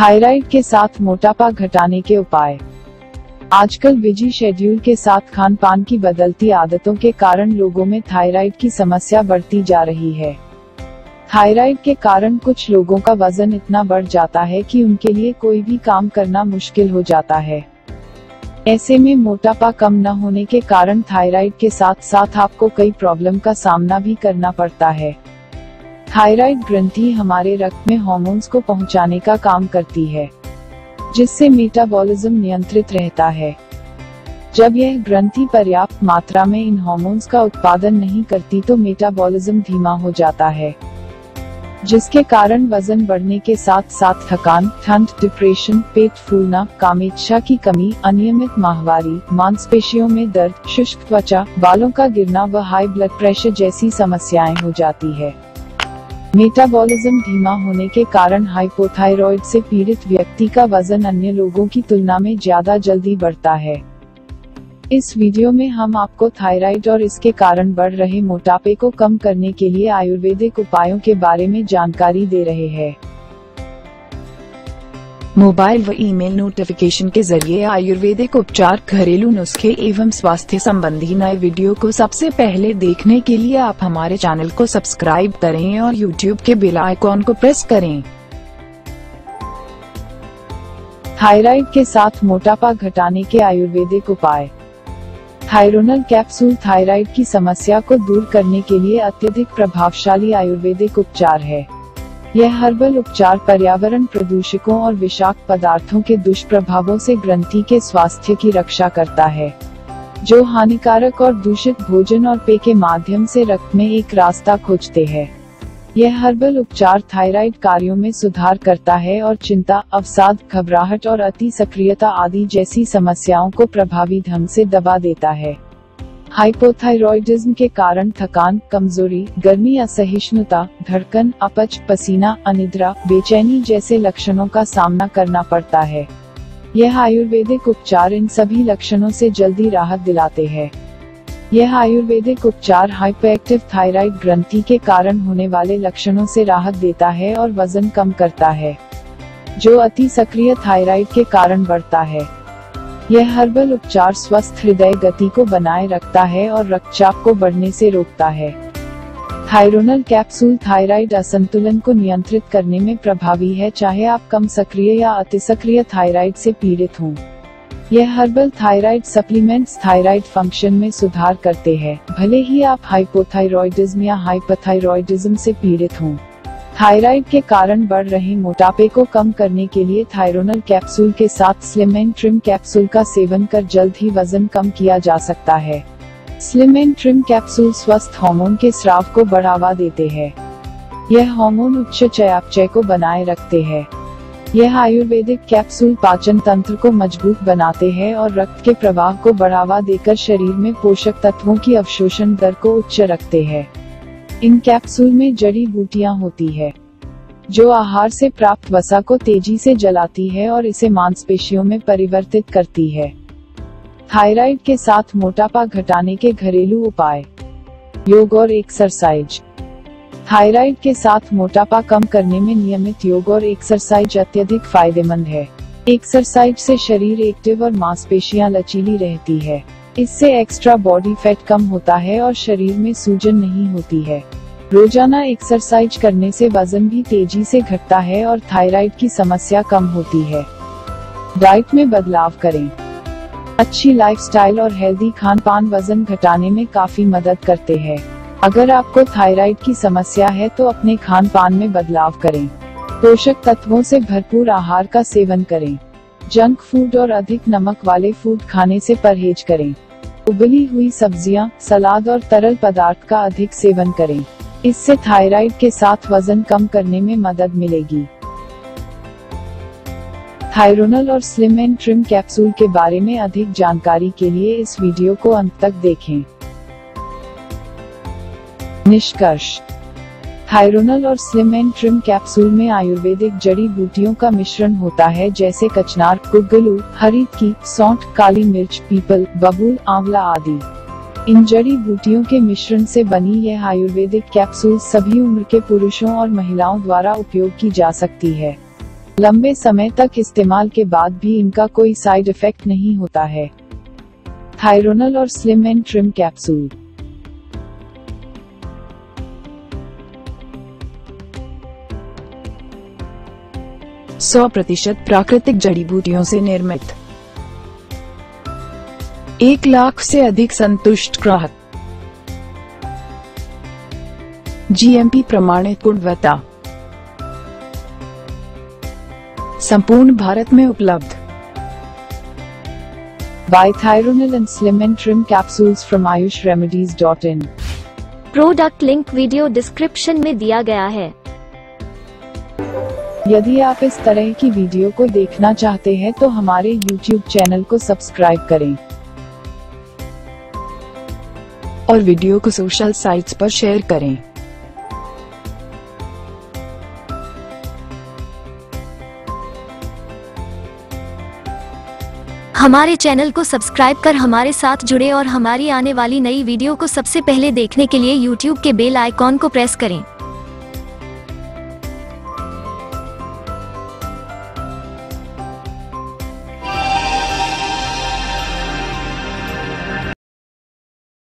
Thyroid के साथ मोटापा घटाने के उपाय। आजकल बिजी शेड्यूल के साथ खान पान की बदलती आदतों के कारण लोगों में थायराइड की समस्या बढ़ती जा रही है। थायराइड के कारण कुछ लोगों का वजन इतना बढ़ जाता है कि उनके लिए कोई भी काम करना मुश्किल हो जाता है। ऐसे में मोटापा कम न होने के कारण थायराइड के साथ साथ आपको कई प्रॉब्लम का सामना भी करना पड़ता है। थायराइड ग्रंथि हमारे रक्त में हार्मोन्स को पहुंचाने का काम करती है, जिससे मेटाबॉलिज्म नियंत्रित रहता है। जब यह ग्रंथि पर्याप्त मात्रा में इन हार्मोन्स का उत्पादन नहीं करती तो मेटाबॉलिज्म धीमा हो जाता है, जिसके कारण वजन बढ़ने के साथ साथ थकान, ठंड, डिप्रेशन, पेट फूलना, कामेच्छा की कमी, अनियमित माहवारी, मांसपेशियों में दर्द, शुष्क त्वचा, बालों का गिरना व हाई ब्लड प्रेशर जैसी समस्याएं हो जाती है। मेटाबॉलिज्म धीमा होने के कारण हाइपोथायरॉइड से पीड़ित व्यक्ति का वजन अन्य लोगों की तुलना में ज्यादा जल्दी बढ़ता है। इस वीडियो में हम आपको थायराइड और इसके कारण बढ़ रहे मोटापे को कम करने के लिए आयुर्वेदिक उपायों के बारे में जानकारी दे रहे हैं। मोबाइल व ईमेल नोटिफिकेशन के जरिए आयुर्वेदिक उपचार, घरेलू नुस्खे एवं स्वास्थ्य संबंधी नए वीडियो को सबसे पहले देखने के लिए आप हमारे चैनल को सब्सक्राइब करें और YouTube के बेल आइकॉन को प्रेस करें। थायराइड के साथ मोटापा घटाने के आयुर्वेदिक उपाय। थायरोनल कैप्सूल थायराइड की समस्या को दूर करने के लिए अत्यधिक प्रभावशाली आयुर्वेदिक उपचार है। यह हर्बल उपचार पर्यावरण प्रदूषकों और विषाक्त पदार्थों के दुष्प्रभावों से ग्रंथि के स्वास्थ्य की रक्षा करता है, जो हानिकारक और दूषित भोजन और पेय के माध्यम से रक्त में एक रास्ता खोजते हैं। यह हर्बल उपचार थायराइड कार्यों में सुधार करता है और चिंता, अवसाद, घबराहट और अति सक्रियता आदि जैसी समस्याओं को प्रभावी ढंग से दबा देता है। हाइपोथायरॉइडिज्म के कारण थकान, कमजोरी, गर्मी, असहिष्णुता, धड़कन, अपच, पसीना, अनिद्रा, बेचैनी जैसे लक्षणों का सामना करना पड़ता है। यह आयुर्वेदिक उपचार इन सभी लक्षणों से जल्दी राहत दिलाते हैं। यह आयुर्वेदिक उपचार हाइपरएक्टिव थायराइड ग्रंथि के कारण होने वाले लक्षणों से राहत देता है और वजन कम करता है, जो अति सक्रिय थायराइड के कारण बढ़ता है। यह हर्बल उपचार स्वस्थ हृदय गति को बनाए रखता है और रक्तचाप को बढ़ने से रोकता है। थायरोनल कैप्सूल थायराइड असंतुलन को नियंत्रित करने में प्रभावी है, चाहे आप कम सक्रिय या अतिसक्रिय थायराइड से पीड़ित हों। यह herbal thyroid supplements thyroid function में सुधार करते हैं, भले ही आप हाइपोथायरॉइडिज्म या हाइपरथायरॉइडिज्म से पीड़ित हों। थायराइड के कारण बढ़ रहे मोटापे को कम करने के लिए थायरोनल कैप्सूल के साथ स्लिम एंड ट्रिम कैप्सूल का सेवन कर जल्द ही वजन कम किया जा सकता है। स्लिम एंड ट्रिम कैप्सूल स्वस्थ हार्मोन के स्राव को बढ़ावा देते हैं। यह हार्मोन उच्च चयापचय को बनाए रखते हैं। यह आयुर्वेदिक कैप्सूल पाचन तंत्र को मजबूत बनाते हैं और रक्त के प्रवाह को बढ़ावा देकर शरीर में पोषक तत्वों की अवशोषण दर को उच्च रखते हैं। इन कैप्सूल में जड़ी बूटियां होती है, जो आहार से प्राप्त वसा को तेजी से जलाती है और इसे मांसपेशियों में परिवर्तित करती है। थायराइड के साथ मोटापा घटाने के घरेलू उपाय। योग और एक्सरसाइज। थायराइड के साथ मोटापा कम करने में नियमित योग और एक्सरसाइज अत्यधिक फायदेमंद है। एक्सरसाइज से शरीर एक्टिव और मांसपेशियां लचीली रहती है। इससे एक्स्ट्रा बॉडी फैट कम होता है और शरीर में सूजन नहीं होती है। रोजाना एक्सरसाइज करने से वजन भी तेजी से घटता है और थायराइड की समस्या कम होती है। डाइट में बदलाव करें। अच्छी लाइफस्टाइल और हेल्दी खान पान वजन घटाने में काफी मदद करते हैं। अगर आपको थायराइड की समस्या है तो अपने खान पान में बदलाव करें। पोषक तत्वों से भरपूर आहार का सेवन करें। जंक फूड और अधिक नमक वाले फूड खाने से परहेज करें। उबली हुई सब्जियां, सलाद और तरल पदार्थ का अधिक सेवन करें। इससे थायराइड के साथ वजन कम करने में मदद मिलेगी। थायरोनल और स्लिम एंड ट्रिम कैप्सूल के बारे में अधिक जानकारी के लिए इस वीडियो को अंत तक देखें। निष्कर्ष। थायरोनल और स्लिम एंड ट्रिम कैप्सूल में आयुर्वेदिक जड़ी बूटियों का मिश्रण होता है, जैसे कचनार, गुग्गुलू, हरीतकी, सौंठ, काली मिर्च, पीपल, बबूल, आंवला आदि। इन जड़ी बूटियों के मिश्रण से बनी यह आयुर्वेदिक कैप्सूल सभी उम्र के पुरुषों और महिलाओं द्वारा उपयोग की जा सकती है। लंबे समय तक इस्तेमाल के बाद भी इनका कोई साइड इफेक्ट नहीं होता है। थायरोनल और स्लिम एंड ट्रिम कैप्सूल। सौ प्रतिशत प्राकृतिक जड़ी बूटियों से निर्मित। 1 लाख से अधिक संतुष्ट ग्राहक। GMP प्रमाणित गुणवत्ता। संपूर्ण भारत में उपलब्ध। Buy Thironal and Slim and Trim capsules from ayushremedies.in। Product link video description में दिया गया है। यदि आप इस तरह की वीडियो को देखना चाहते हैं तो हमारे YouTube चैनल को सब्सक्राइब करें और वीडियो को सोशल साइट्स पर शेयर करें। हमारे चैनल को सब्सक्राइब कर हमारे साथ जुड़े और हमारी आने वाली नई वीडियो को सबसे पहले देखने के लिए YouTube के बेल आइकॉन को प्रेस करें।